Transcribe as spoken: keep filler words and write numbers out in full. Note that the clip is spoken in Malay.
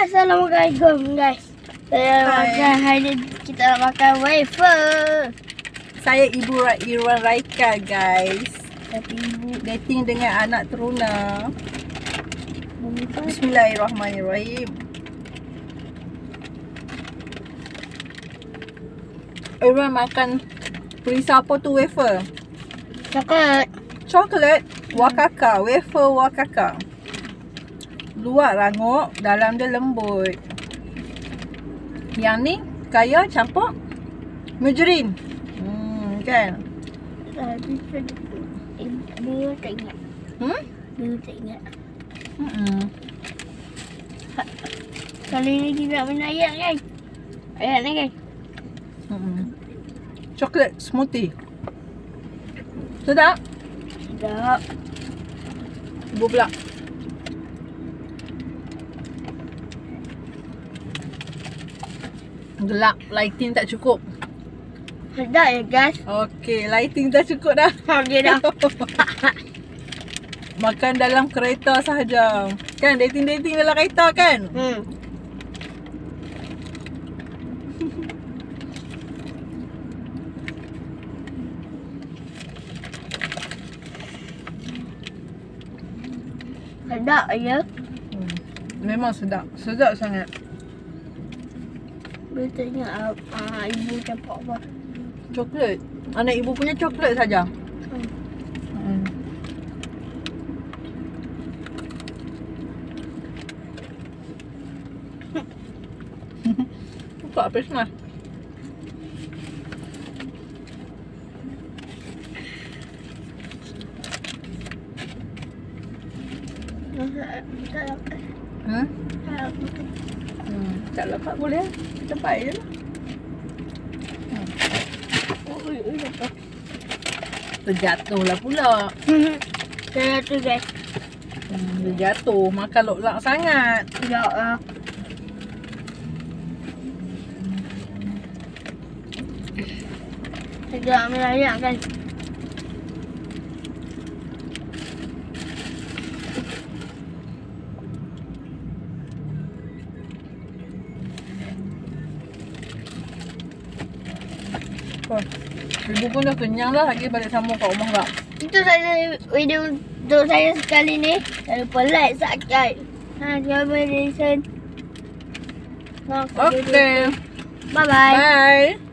Assalamualaikum guys. Saya makan hari ni kita nak makan waffle. Saya Ibu Ra Irwan Raika guys. Tapi ibu Dating dengan anak teruna. Bismillahirrahmanirrahim. Irwan makan perisa apa tu waffle? coklat. Coklat wakaka, waffle wakaka. Luar rangup, dalam dia lembut. Yang ni kaya campur margarin. Hmm, kan? Tapi dia tak ingat. Hmm? Dia tak ingat. Hmm. Kali ni kita nak main ayat kan? Ayat ni kan? Hmm. Coklat smoothie. Sedap? Sedap. Ibu pula. Gelap, lighting tak cukup. Sedap ya guys. Okey, lighting dah cukup dah. Okey dah. Makan dalam kereta sahaja. Kan, dating-dating dalam kereta kan? Hmm. Sedap ya. Hmm. Memang sedap. Sedap sangat. Dia tak ingat uh, ibu campur apa. Coklat. Anak ibu punya coklat saja. Hmm. Hmm. Buka apa semua? Tak dapat. Hmm? Tak dapat. Hmm. Tak dapat boleh. Cepat je lah. Hmm. Oh, oh, dapat. Terjatuh lah pula. Saya tu guys. Hmm, dia jatuh. Makan lok-lak sangat. Sedap lah. Sedap melayak kan. Oh, ibu pun dah kenyang dah, lagi balik sambung kat rumah kak. Itu saja video untuk saya sekali ni. Jangan lupa like, subscribe. Ha, jangan lupa listen. Okay. Bye bye. Bye.